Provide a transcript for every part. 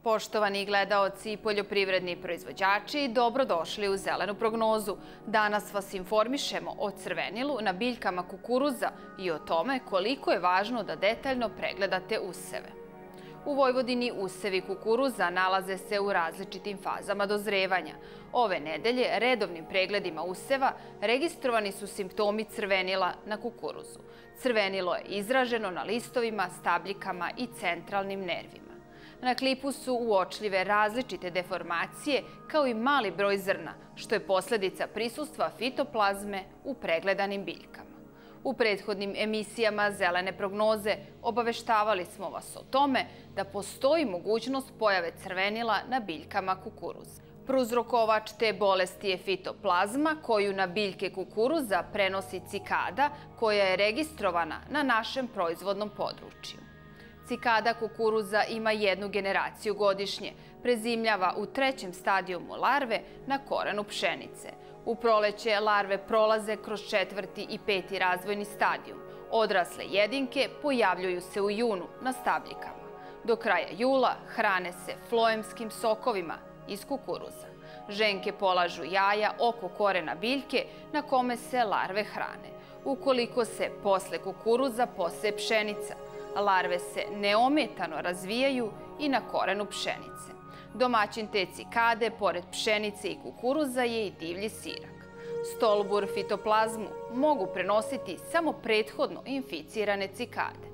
Poštovani gledaoci i poljoprivredni proizvođači, dobrodošli u Zelenu prognozu. Danas vas informišemo o crvenilu na biljkama kukuruza i o tome koliko je važno da detaljno pregledate useve. U Vojvodini usevi kukuruza nalaze se u različitim fazama dozrevanja. Ove nedelje redovnim pregledima useva registrovani su simptomi crvenila na kukuruzu. Crvenilo je izraženo na listovima, stabljikama i centralnim nervima. Na klipu su uočljive različite deformacije kao i mali broj zrna, što je posljedica prisustva fitoplazme u pregledanim biljkama. U prethodnim emisijama Zelene prognoze obaveštavali smo vas o tome da postoji mogućnost pojave crvenila na biljkama kukuruza. Prouzrokovač te bolesti je fitoplazma koju na biljke kukuruza prenosi cikada koja je registrovana na našem proizvodnom području. Cikada kukuruza ima jednu generaciju godišnje, prezimljava u 3. stadijumu larve na korenu pšenice. U proleće larve prolaze kroz 4. i 5. razvojni stadijum. Odrasle jedinke pojavljuju se u junu na stabljikama. Do kraja jula hrane se floemskim sokovima iz kukuruza. Ženke polažu jaja oko korena biljke na kome se larve hrane. Ukoliko se posle kukuruza poseje pšenica, larve se neometano razvijaju i na korenu pšenice. Domaćin te cikade, pored pšenice i kukuruza, je i divlji sirak. Stolbur fitoplazmu mogu prenositi samo prethodno inficirane cikade.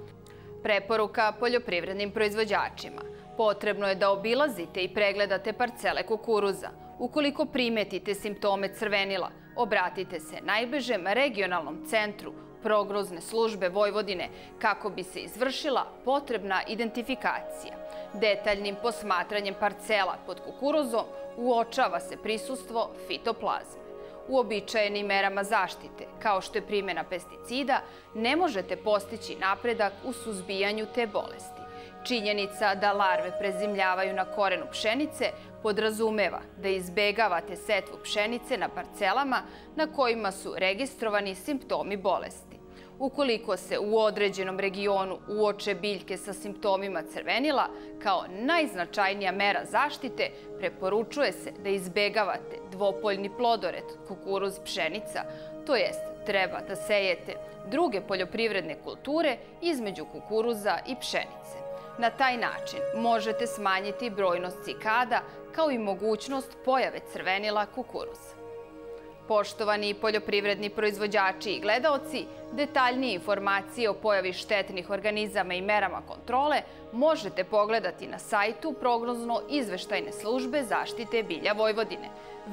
Preporuka poljoprivrednim proizvođačima. Potrebno je da obilazite i pregledate parcele kukuruza. Ukoliko primetite simptome crvenila, obratite se najbližem regionalnom centru Prognozne službe Vojvodine kako bi se izvršila potrebna identifikacija. Detaljnim posmatranjem parcela pod kukuruzom uočava se prisustvo fitoplazme. Uobičajenim merama zaštite, kao što je primjena pesticida, ne možete postići napredak u suzbijanju te bolesti. Činjenica da larve prezimljavaju na korenu pšenice podrazumeva da izbegavate setvu pšenice na parcelama na kojima su registrovani simptomi bolesti. Ukoliko se u određenom regionu uoče biljke sa simptomima crvenila, kao najznačajnija mera zaštite preporučuje se da izbegavate dvopoljni plodored kukuruz pšenica, to jest treba da sejete druge poljoprivredne kulture između kukuruza i pšenice. Na taj način možete smanjiti brojnost cikada kao i mogućnost pojave crvenila kukuruza. Poštovani poljoprivredni proizvođači i gledaoci, detaljnije informacije o pojavi štetnih organizama i merama kontrole možete pogledati na sajtu Prognozno-izveštajne službe zaštite bilja Vojvodine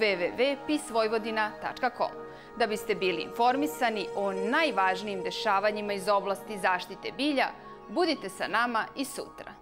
www.pisvojvodina.com. Da biste bili informisani o najvažnijim dešavanjima iz oblasti zaštite bilja, budite sa nama i sutra.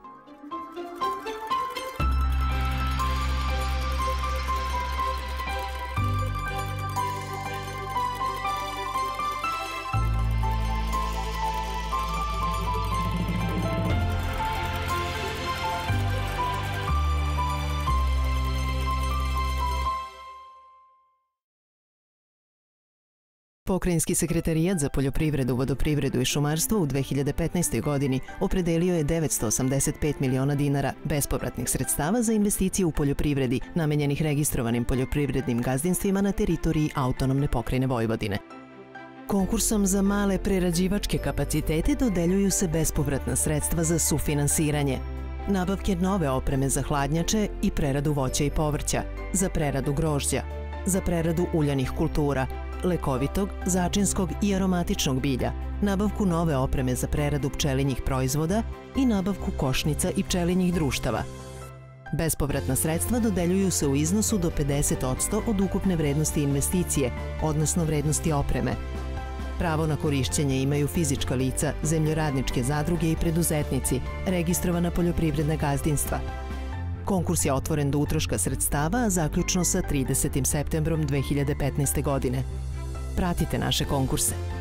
Pokrajinski sekretarijat za poljoprivredu, vodoprivredu i šumarstvo u 2015. godini opredelio je 985 miliona dinara bespovratnih sredstava za investicije u poljoprivredi namenjenih registrovanim poljoprivrednim gazdinstvima na teritoriji autonomne pokrajine Vojvodine. Konkursom za male prerađivačke kapacitete dodeljuju se bespovratna sredstva za sufinansiranje, nabavke nove opreme za hladnjače i preradu voća i povrća, za preradu grožđa, za preradu uljanih kultura, lekovitog, začinskog i aromatičnog bilja, nabavku nove opreme za preradu pčelinjih proizvoda i nabavku košnica i pčelinjih društava. Bespovratna sredstva dodeljuju se u iznosu do 50% od ukupne vrednosti investicije, odnosno vrednosti opreme. Pravo na korišćenje imaju fizička lica, zemljoradničke zadruge i preduzetnici, registrovana poljoprivredna gazdinstva. Konkurs je otvoren do utroška sredstava, a zaključno sa 30. septembrom 2015. godine. Pratite naše konkurse.